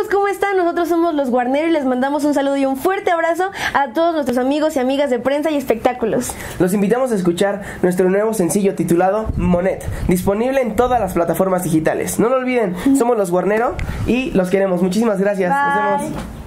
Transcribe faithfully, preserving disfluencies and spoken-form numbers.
¿cómo están? Nosotros somos los Guarneros y les mandamos un saludo y un fuerte abrazo a todos nuestros amigos y amigas de prensa y espectáculos. Los invitamos a escuchar nuestro nuevo sencillo titulado Monet, disponible en todas las plataformas digitales. No lo olviden, somos los Guarneros y los queremos. Muchísimas gracias. Bye. Nos vemos.